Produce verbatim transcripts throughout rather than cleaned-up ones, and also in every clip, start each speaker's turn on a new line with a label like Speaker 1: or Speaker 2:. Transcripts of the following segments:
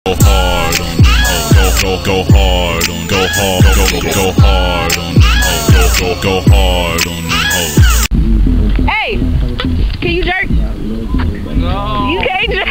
Speaker 1: Go hard on them hoes. Go, go, go hard on. Go hard. Go, go, go hard on them hoes. Go, go, go hard on them hoes.
Speaker 2: Hey, can you jerk? No. You can't jerk.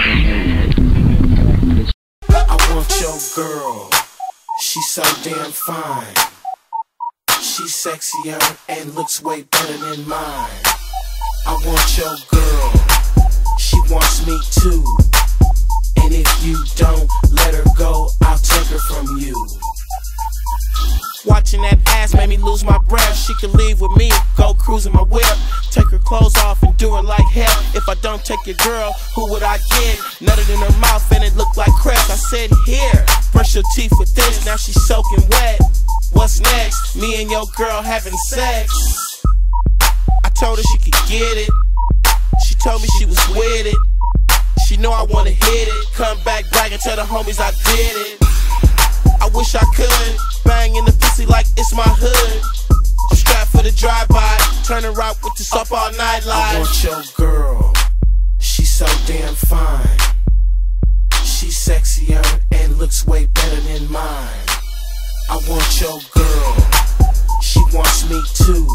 Speaker 3: I want your girl. She's so damn fine. She's sexier and looks way better than mine. I want your girl. She wants me too. And if you don't let her go, I'll take her from you. Watching that ass made me lose my breath. She could leave with me, go cruising my whip, take her clothes off and do it like hell. If I don't take your girl, who would I get? Nutted in her mouth and it looked like crap. I said, here, brush your teeth with this. Now she's soaking wet. What's next? Me and your girl having sex. I told her she could get it. She told me she was with it. She know I wanna hit it. Come back, brag and tell the homies I did it. I wish I could bang in the pussy like it's my hood. I'm strapped for the drive-by, turn around with this up all night live. I want your girl. She's so damn fine. She's sexier and looks way better than mine. I want your girl. She wants me too.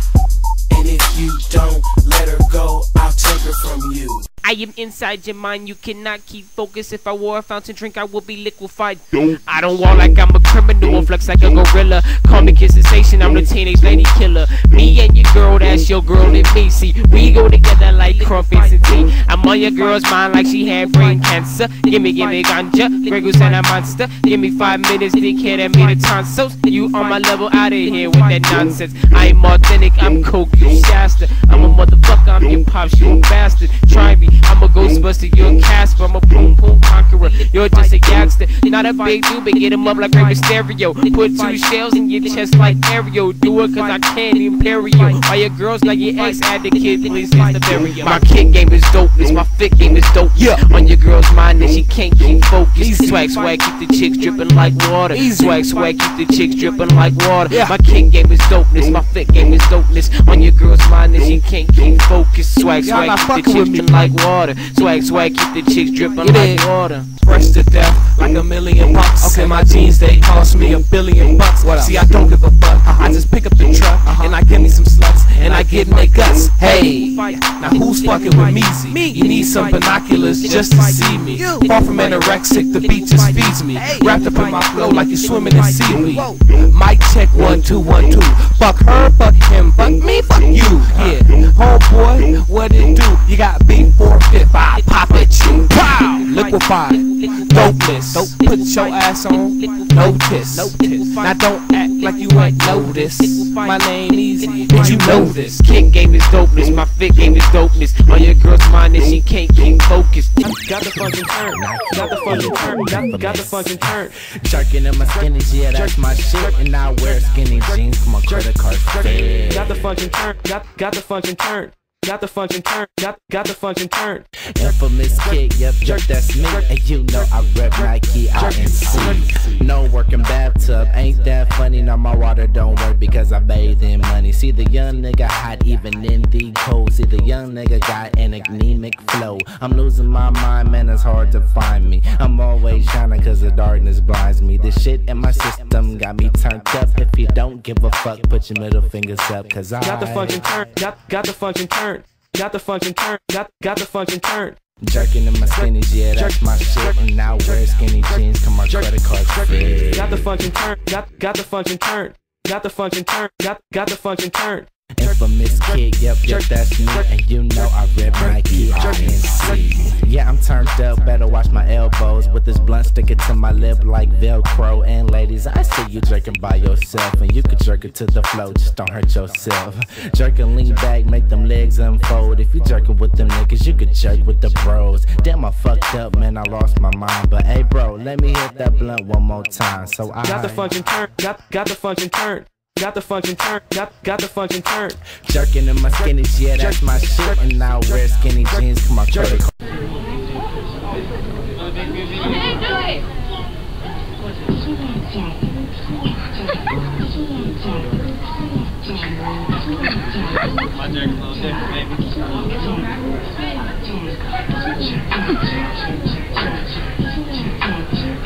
Speaker 3: And if you don't let her go, I'll take her from you.
Speaker 4: I am inside your mind, you cannot keep focus. If I wore a fountain drink, I would be liquefied. Don't. I don't walk like I'm a criminal, flex like a gorilla. Call me Kid Sensation, I'm the teenage lady killer. Me and your girl, that's your girl and me. See, we go together like crumpets and tea. I'm on your girl's mind like she had brain cancer. Gimme, gimme ganja, Greg was a monster. Give me five minutes, dickhead, and me the tonsils. You on my level, out of here with that nonsense. I am authentic, I'm coke, you Shasta. I'm a motherfucker, I'm your pops, you a bastard. Try me. I'm a Ghostbuster, you're a Casper, I'm a boom boom conqueror. You're just a youngster, not a big dude, but get him up like Rey Mysterio. Put two shells in your chest like Aerial. Do it cause I can, Imperio. All your girls like your ex had the kid, please it's the burial. My kick game is dopeness, my fit game is dope. Yeah. On your girl's mind and she can't keep focused. Swag, swag, keep the chicks dripping like water. Swag, swag, keep the chicks dripping like water. My kick game is dopeness, my fit game is dopeness. On your girl's mind and she can't keep focused. Swag, swag, keep the chicks dripping like water. Swag, swag, keep the chicks dripping like water.
Speaker 3: Fresh to death, like a million bucks. Okay, my jeans, they cost me a billion bucks. See, I don't give a fuck. I just pick up the truck, and I give me some sluts, and I give them their guts. Hey, now who's fucking with me? You need some binoculars just to see me. Far from anorexic, the beat just feeds me. Wrapped up in my flow like you swimming in seaweed. Mic check, one, two, one, two. Fuck her, fuck him, fuck me, fuck you. Yeah, homeboy, what it do? You got beef for fifth, I pop at you. Pow! Liquefied, dopeness. Put your ass on, notice. Now don't act like you ain't noticed. My name easy, but you know this.
Speaker 4: Kick game is dopeness, my fit game is dopeness. On your girl's mind and she can't keep focused.
Speaker 3: Got the fucking turn, got the fucking turn, got, got the fucking turn.
Speaker 5: Jerking in my skinnies, yeah, that's my shit. And I wear skinny jeans for my credit card fit.
Speaker 3: Got the fucking turn, got, got the fucking turn. Got the fucking turn, got, got the fucking turn.
Speaker 5: Infamous kick, yep, yep, that's me. And you know I rep Nike, I N C. No working bathtub, ain't that funny? Now my water don't work because I bathe in money. See the young nigga hot even in the cold. See the young nigga got an anemic flow. I'm losing my mind, man, it's hard to find me. I'm always shining cause the darkness blinds me. The shit in my system got me turned up. If you don't give a fuck, put your middle fingers up cause I
Speaker 3: got the fucking turn, got, got the fucking turn. Got the fucking turn, got, got the fucking turn.
Speaker 5: Jerking in my skinnies, yeah, that's my shit. And now wear skinny jeans, come my credit card free.
Speaker 3: Got the fucking turn, got, got the fucking turn. Got the fucking turn, got, got the fucking turn.
Speaker 5: Infamous kid, yep, yep, that's me. And you know I rep Nike, I N C. Yeah, I'm turned up, better watch my elbows. With this blunt sticking to my lip like Velcro. And ladies, I see you jerking by yourself. And you could jerk it to the flow, just don't hurt yourself. Jerking, lean back, make them legs unfold. If you jerking with them niggas, you could jerk with the bros. Damn, I fucked up, man, I lost my mind. But hey, bro, let me hit that blunt one more time. So I
Speaker 3: got the fucking turn, got, got the fucking turn. Got the fucking turn, got, got the fucking turn.
Speaker 5: Jerking in my skinnies, yeah, that's my shit. And now wear skinny jeans, come on, credit card.
Speaker 1: My dick, little dick, baby.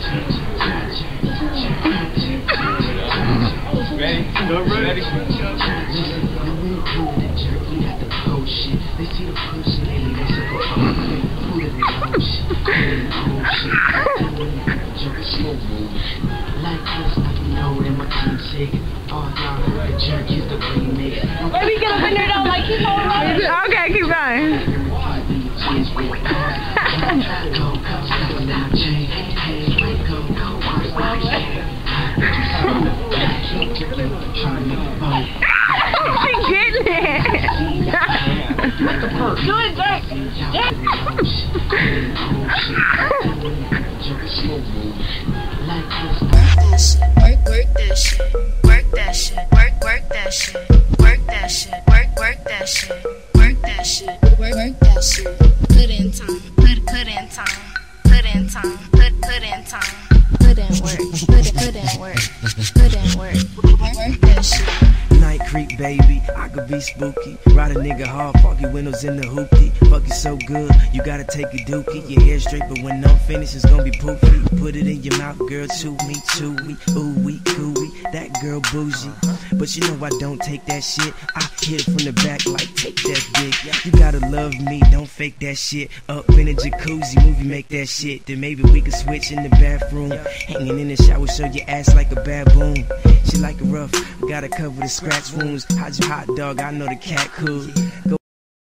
Speaker 2: Baby, get up in there though, like keep on running. Okay, keep going. She getting it. Do it, Jack. Jack.
Speaker 6: Work, work that shit. Work that shit. Work, work that shit. Work that shit. Work, work that shit. Work that shit. Work, work that shit. Put in time. Put, put in time. Put in time. Put, put in time. Put in work. Put, put in work. Put in work. Work, work that shit.
Speaker 7: Night creep, baby, I could be spooky. Ride a nigga hard, foggy windows in the hoopty. Fuck you so good, you gotta take a dookie. Your hair straight, but when I'm finished, it's gonna be poofy. Put it in your mouth, girl, chew me, chew me. Ooh, wee, cooey, that girl bougie. But you know I don't take that shit. I hit it from the back like, take that dick. You gotta love me, don't fake that shit. Up in a jacuzzi, movie, make that shit. Then maybe we could switch in the bathroom. Hanging in the shower, show your ass like a baboon. She like it rough, gotta cover the scratch wounds. How's your hot dog? I know the cat cool. Go